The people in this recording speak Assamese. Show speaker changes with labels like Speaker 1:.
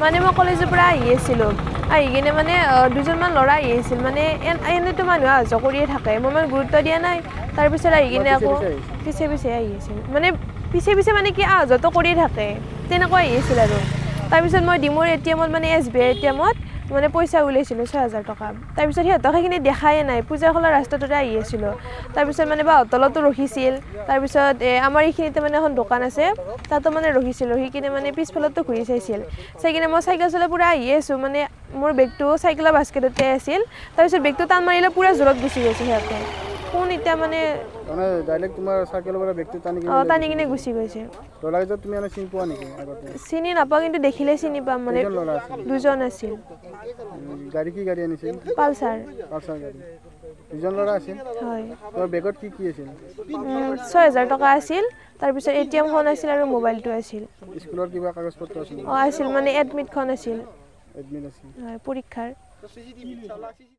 Speaker 1: মানে মই কলেজৰ পৰা আহি আছিলোঁ আহি কিনে মানে দুজনমান ল'ৰা আহি আছিল মানে এনেতো মানুহ অহা যোৱা কৰিয়ে থাকে মই মানে গুৰুত্ব দিয়া নাই তাৰপিছত আহি কিনে আকৌ পিছে পিছে আহি আছিল মানে পিছে পিছে মানে কি অহা যোৱাটো কৰিয়ে থাকে তেনেকুৱা আহি আছিল আৰু তাৰপিছত মই ডিমোৰ এটিএমত মানে SBI এটিএমত মানে পইচা উলাইছিলোঁ ৬,০০০ টকা তাৰপিছত সিহঁতক সেইখিনি দেখাই নাই পূজা খোলা ৰাস্তাটোতে আহি আছিলোঁ তাৰপিছত মানে বাহঁতলতো ৰখিছিল তাৰপিছত আমাৰ এইখিনিতে মানে এখন দোকান আছে তাতো মানে ৰখিছিল ৰখি কিনে মানে পিছফালতো ঘূৰি চাইছিল চাই কিনে মই চাইকেল চলাই পূৰা আহি আছোঁ মানে মোৰ বেগটো চাইকেলৰ বাস্কেটতে আছিল তাৰপিছত বেগটো টান মাৰিলে পূৰা জোৰত গুচি গৈছে সিহঁতে কোন এতিয়া মানে
Speaker 2: ডাইৰেক্ট তোমাৰ চাইকেলৰ পৰা বেগটো
Speaker 1: টানি কিনে গুচি গৈছে
Speaker 2: ল'ৰাকেইটা তুমি এনে চিনি পোৱা নেকি আগতে
Speaker 1: চিনি নাপাওঁ কিন্তু দেখিলে চিনি পাম মানে দুজন আছিল
Speaker 2: গাড়ী কি গাড়ী আনিছিল
Speaker 1: পালচাৰ
Speaker 2: গাড়ী দুজন ল'ৰা আছিল
Speaker 1: হয়
Speaker 2: তোমাৰ বেগত কি কি আছিল
Speaker 1: ৬,০০০ টকা আছিল তাৰপিছত এটিএমখন আছিল আৰু মোবাইলটো আছিল
Speaker 2: স্কুলৰ কিবা কাগজ পত্ৰ আছিল
Speaker 1: আছিল মানে এডমিটখন আছিল
Speaker 2: এডমিট আছিল
Speaker 1: হয় পৰীক্ষাৰ